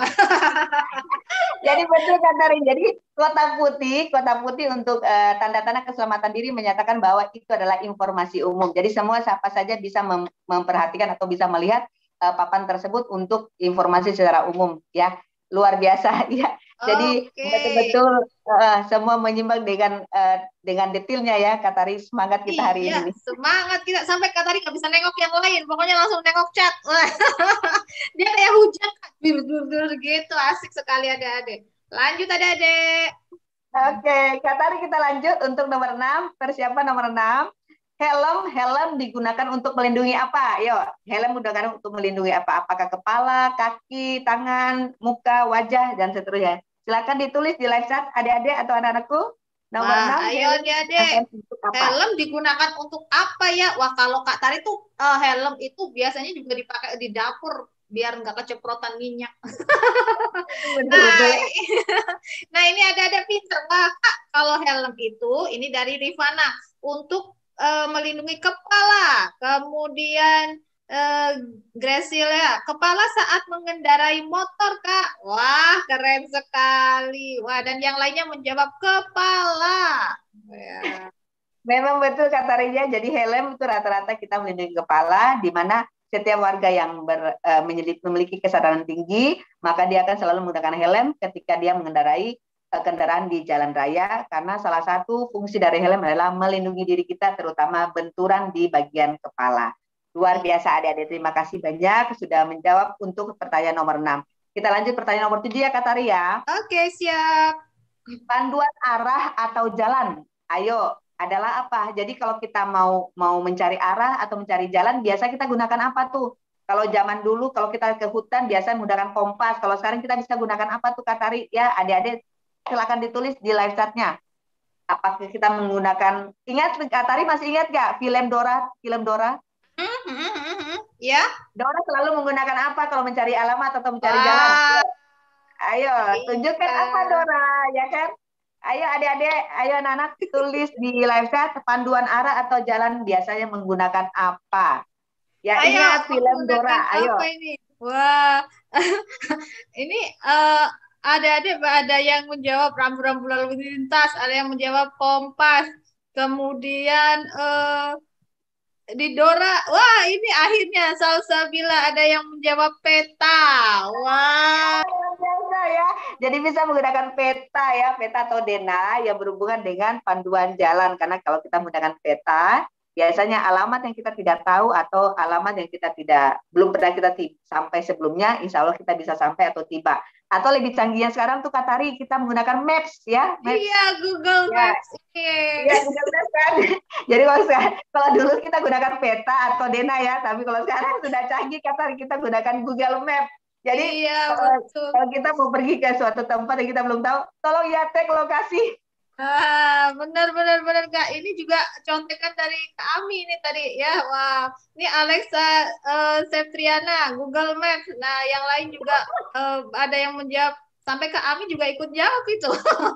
Jadi betul Kak Tari. Jadi kotak putih, kotak putih untuk tanda-tanda uh, keselamatan diri menyatakan bahwa itu adalah informasi umum. Jadi semua siapa saja bisa mem memperhatikan atau bisa melihat uh, papan tersebut untuk informasi secara umum ya. Luar biasa ya. Jadi betul-betul okay. uh, semua menyimak dengan uh, dengan detailnya ya Kak Tari. Semangat kita hari iya, ini. Semangat kita sampai Kak Tari nggak bisa nengok yang lain. Pokoknya langsung nengok chat. Dia kayak hujan dur dur dur gitu. Asik sekali adik-adik. Lanjut adik-adik. Oke, okay. Kak Tari kita lanjut untuk nomor enam. Persiapan nomor enam. Helm, helm digunakan untuk melindungi apa? Yuk, helm digunakan untuk melindungi apa? Apakah kepala, kaki, tangan, muka, wajah, dan seterusnya. Silakan ditulis di live chat adik-adik atau anak-anakku. Nomor Wah, enam, ayo adik-adik. Helm digunakan untuk apa ya? Wah, kalau Kak Tari tuh uh, helm itu biasanya juga dipakai di dapur biar nggak keceprotan minyak. Betul, nah, betul. nah, ini ada-ada pinter. Wah, Kak, kalau helm itu ini dari Rifana untuk Uh, melindungi kepala, kemudian uh, Gracilia, kepala saat mengendarai motor, Kak. Wah, keren sekali. Wah, dan yang lainnya menjawab kepala. Ya. Memang betul kata Ria, jadi helm itu rata-rata kita melindungi kepala, di mana setiap warga yang ber, uh, memiliki kesadaran tinggi, maka dia akan selalu menggunakan helm ketika dia mengendarai kendaraan di jalan raya, karena salah satu fungsi dari helm adalah melindungi diri kita terutama benturan di bagian kepala. Luar biasa adik-adik, terima kasih banyak sudah menjawab untuk pertanyaan nomor enam. Kita lanjut pertanyaan nomor tujuh ya Kak Tari ya. Oke, siap. Panduan arah atau jalan. Ayo, adalah apa? Jadi kalau kita mau mau mencari arah atau mencari jalan, biasa kita gunakan apa tuh? Kalau zaman dulu kalau kita ke hutan biasa menggunakan kompas. Kalau sekarang kita bisa gunakan apa tuh Kak Tari? Ya, adik-adik silakan ditulis di live chat-nya. Apakah kita menggunakan, ingat Kak Tari masih ingat gak film Dora, film Dora? Mm -hmm. Ya. Dora selalu menggunakan apa kalau mencari alamat atau mencari ah. jalan? Ayo, tunjukkan iya. Apa Dora, ya kan? Ayo adik-adik, ayo anak-anak tulis di live chat panduan arah atau jalan biasanya menggunakan apa? Ya ayo, ingat film Dora, ayo. Apa ini? Wah, ini uh, ada-ada ada yang menjawab rambu-rambu lalu lintas, ada yang menjawab kompas, kemudian uh, di Dora. Wah, ini akhirnya Salsabila ada yang menjawab peta. Wah. Ya, luar biasa ya. Jadi bisa menggunakan peta ya, peta atau dena yang berhubungan dengan panduan jalan. Karena kalau kita menggunakan peta, biasanya alamat yang kita tidak tahu atau alamat yang kita tidak belum pernah kita sampai sebelumnya, insya Allah kita bisa sampai atau tiba. Atau lebih canggihnya sekarang tuh Katari, kita menggunakan Maps ya. Maps. Iya, Google Ya. Maps. Iya, Google Maps kan. Jadi kalau sekarang, kalau dulu kita gunakan peta atau dena ya, tapi kalau sekarang sudah canggih Katari, kita gunakan Google Maps. Jadi Iya, kalau, betul. kalau kita mau pergi ke suatu tempat yang kita belum tahu, tolong ya tag lokasi. Ah, benar benar benar Kak. Ini juga contekan dari Kak Ami ini tadi ya. Wah, ini Alexa uh, Septriana Google Maps. Nah, yang lain juga uh, ada yang menjawab. Sampai Kak Ami juga ikut jawab itu.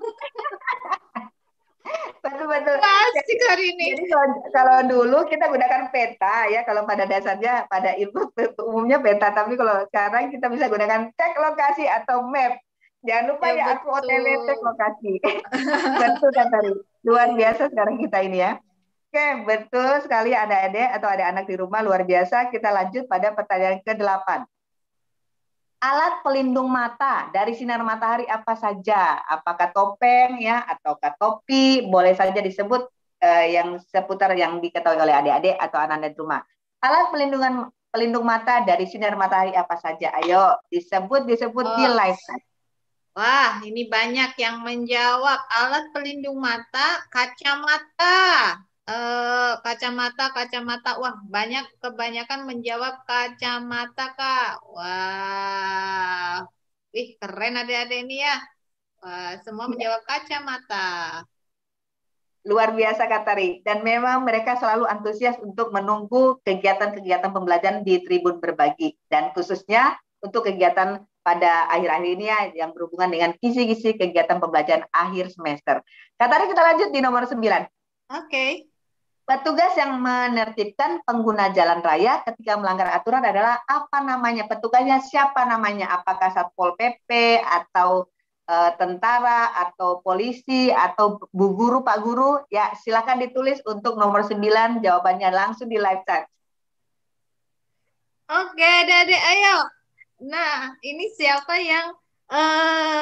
Betul-betul. Asik hari ini. Jadi kalau, kalau dulu kita gunakan peta ya, kalau pada dasarnya pada ilmu umumnya peta, tapi kalau sekarang kita bisa gunakan tag lokasi atau map. Jangan lupa ya, ya aku O T W tag lokasi. Betul kan tadi. Luar biasa sekarang kita ini ya. Oke, betul sekali ada adik atau ada anak di rumah, luar biasa. Kita lanjut pada pertanyaan ke delapan. Alat pelindung mata dari sinar matahari apa saja? Apakah topeng ya, ataukah topi? Boleh saja disebut eh, yang seputar yang diketahui oleh adik-adik atau anak-anak di rumah. Alat pelindungan pelindung mata dari sinar matahari apa saja? Ayo disebut disebut oh. di live chat. Wah, ini banyak yang menjawab. Alat pelindung mata, kacamata. Uh, kacamata, kacamata. Wah, banyak kebanyakan menjawab kacamata, Kak. Wah. Ih, keren adik-adik ini ya. Wah, semua menjawab kacamata. Luar biasa Kak Tari. Dan memang mereka selalu antusias untuk menunggu kegiatan-kegiatan pembelajaran di Tribun Berbagi. Dan khususnya untuk kegiatan pada akhir-akhir ini ya, yang berhubungan dengan kisi-kisi kegiatan pembelajaran akhir semester. Kak Tari, kita lanjut di nomor sembilan. Oke. Okay. Petugas yang menertibkan pengguna jalan raya ketika melanggar aturan adalah apa namanya? Petugasnya siapa namanya? Apakah Satpol P P atau uh, tentara atau polisi atau Bu Guru, Pak Guru? Ya, silakan ditulis untuk nomor sembilan, jawabannya langsung di live chat. Oke, Adik-adik, ayo. Nah, ini siapa yang uh,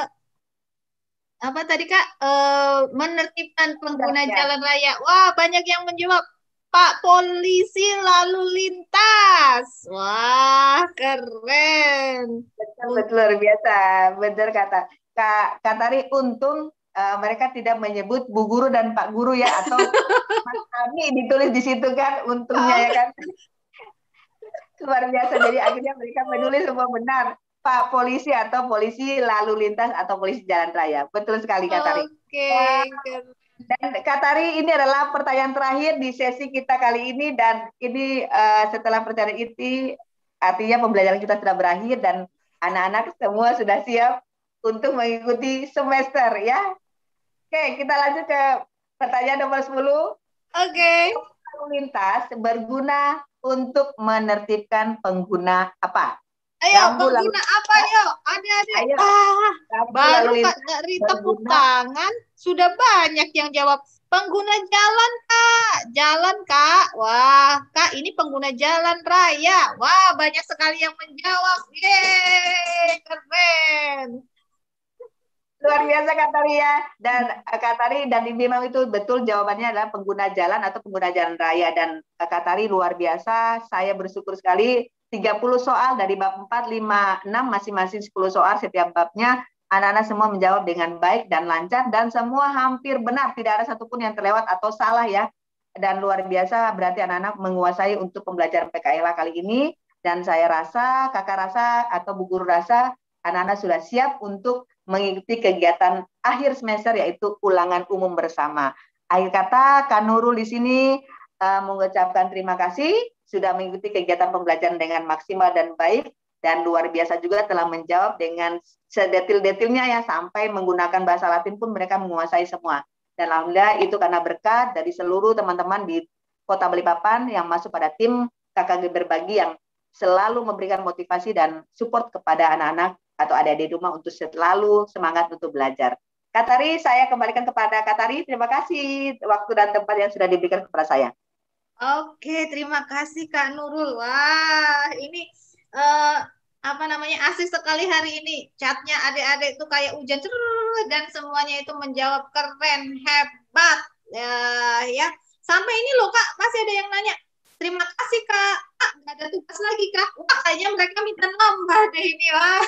apa tadi Kak? Uh, menertibkan pengguna ya. jalan raya. Wah, banyak yang menjawab. Pak Polisi Lalu Lintas. Wah, keren. Betul, betul luar biasa. Benar kata Kak Katari, untung uh, mereka tidak menyebut Bu Guru dan Pak Guru ya, atau Mas Kami ditulis di situ kan, untungnya ya kan. Luar biasa. Jadi akhirnya mereka menulis semua benar. Pak Polisi atau Polisi Lalu Lintas atau Polisi Jalan Raya. Betul sekali Kak Tari. Oke. Okay. Dan Kak Tari, ini adalah pertanyaan terakhir di sesi kita kali ini. Dan ini uh, setelah pertanyaan itu, artinya pembelajaran kita sudah berakhir dan anak-anak semua sudah siap untuk mengikuti semester ya. Oke, kita lanjut ke pertanyaan nomor sepuluh. Oke. Okay. Lalu lintas berguna untuk menertibkan pengguna apa? Ayo, rambu pengguna lalu... apa yuk? Ada-ada. Ah, baru Kak dari tepuk tangan sudah banyak yang jawab. Pengguna jalan, Kak. Jalan, Kak. Wah, Kak, ini pengguna jalan raya. Wah, banyak sekali yang menjawab. Yeay, keren. Luar biasa Kak Tari ya. Dan Kak Tari dan memang itu betul jawabannya adalah pengguna jalan atau pengguna jalan raya. Dan Kak Tari luar biasa. Saya bersyukur sekali. tiga puluh soal dari bab empat, lima, enam, masing-masing sepuluh soal setiap babnya. Anak-anak semua menjawab dengan baik dan lancar. Dan semua hampir benar. Tidak ada satupun yang terlewat atau salah ya. Dan luar biasa berarti anak-anak menguasai untuk pembelajaran P K L A kali ini. Dan saya rasa, kakak rasa, atau Bu Guru rasa, anak-anak sudah siap untuk mengikuti kegiatan akhir semester yaitu ulangan umum bersama. Akhir kata, Kak Nurul di sini uh, mengucapkan terima kasih sudah mengikuti kegiatan pembelajaran dengan maksimal dan baik dan luar biasa juga telah menjawab dengan sedetil-detilnya ya sampai menggunakan bahasa Latin pun mereka menguasai semua. Dan alhamdulillah itu karena berkat dari seluruh teman-teman di Kota Balikpapan yang masuk pada tim K K G Berbagi yang selalu memberikan motivasi dan support kepada anak-anak atau adik-adik di rumah untuk selalu semangat untuk belajar. Kak Tari, saya kembalikan kepada Kak Tari. Terima kasih waktu dan tempat yang sudah diberikan kepada saya. Oke, terima kasih Kak Nurul. Wah, ini eh, apa namanya asik sekali hari ini. Chatnya adik-adik tuh kayak hujan cerut, dan semuanya itu menjawab keren, hebat. Ya, ya. Sampai ini loh Kak, masih ada yang nanya. Terima kasih Kak. Kak, nggak ada tugas lagi Kak. Wah, kayaknya mereka minta nambah deh ini. Wah.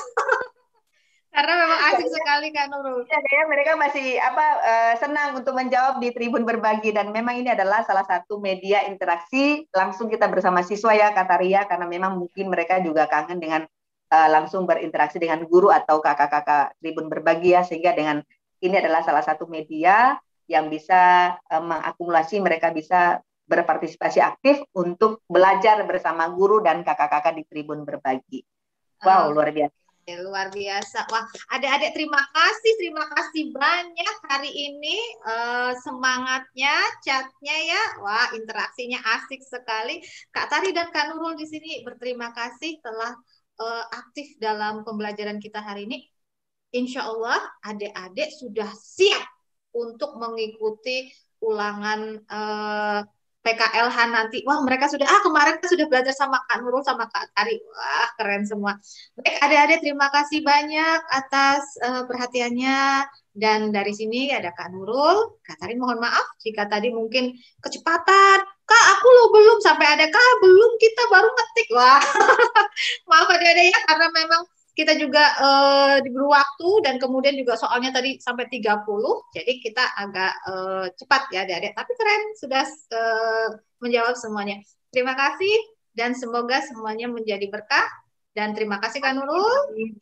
Karena memang asik sekali Kak Nurul. Ya, kayaknya mereka masih apa uh, senang untuk menjawab di Tribun Berbagi, dan memang ini adalah salah satu media interaksi langsung kita bersama siswa ya Kak Ria, karena memang mungkin mereka juga kangen dengan uh, langsung berinteraksi dengan guru atau kakak-kakak Tribun Berbagi ya, sehingga dengan ini adalah salah satu media yang bisa uh, mengakumulasi mereka bisa berpartisipasi aktif untuk belajar bersama guru dan kakak-kakak di Tribun Berbagi. Wow, uh. luar biasa. Luar biasa. Wah, adik-adik terima kasih, terima kasih banyak hari ini uh, semangatnya, chatnya ya. Wah, interaksinya asik sekali. Kak Tari dan Kak Nurul di sini berterima kasih telah uh, aktif dalam pembelajaran kita hari ini. Insya Allah adik-adik sudah siap untuk mengikuti ulangan uh, P K L H nanti. Wah, mereka sudah, ah kemarin sudah belajar sama Kak Nurul, sama Kak Tari. Wah, keren semua. Baik, adik-adik terima kasih banyak atas uh, perhatiannya. Dan dari sini ada Kak Nurul, Kak Tari mohon maaf jika tadi mungkin kecepatan. Kak, aku lo belum sampai ada Kak, belum kita baru ngetik. Wah, maaf adik-adik ya, karena memang kita juga uh, diberi waktu dan kemudian juga soalnya tadi sampai tiga puluh, jadi kita agak uh, cepat ya adik-adik, tapi keren sudah uh, menjawab semuanya. Terima kasih dan semoga semuanya menjadi berkah, dan terima kasih Kak Nurul.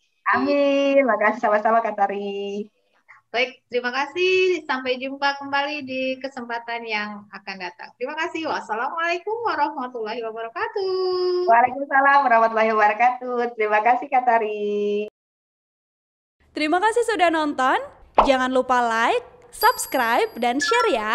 Amin, makasih sama-sama Kak Tari. Baik, terima kasih. Sampai jumpa kembali di kesempatan yang akan datang. Terima kasih. Wassalamualaikum warahmatullahi wabarakatuh. Waalaikumsalam warahmatullahi wabarakatuh. Terima kasih Kak Tari. Terima kasih sudah nonton. Jangan lupa like, subscribe, dan share ya.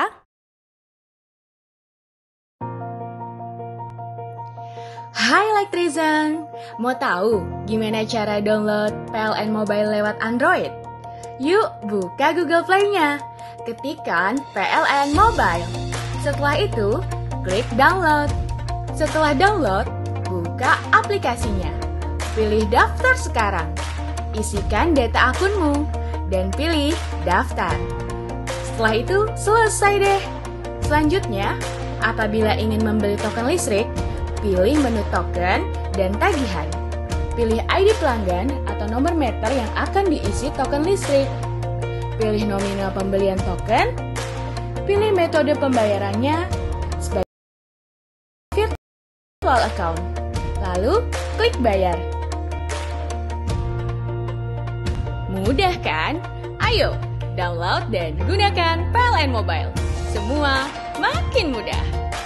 Hai Lektrizen, mau tahu gimana cara download P L N Mobile lewat Android? Yuk buka Google Play-nya, ketikkan P L N Mobile. Setelah itu, klik download. Setelah download, buka aplikasinya. Pilih daftar sekarang. Isikan data akunmu, dan pilih daftar. Setelah itu, selesai deh. Selanjutnya, apabila ingin membeli token listrik, pilih menu token dan tagihan. Pilih I D pelanggan atau nomor meter yang akan diisi token listrik. Pilih nominal pembelian token. Pilih metode pembayarannya sebagai virtual account. Lalu, klik bayar. Mudah kan? Ayo, download dan gunakan P L N Mobile. Semua makin mudah.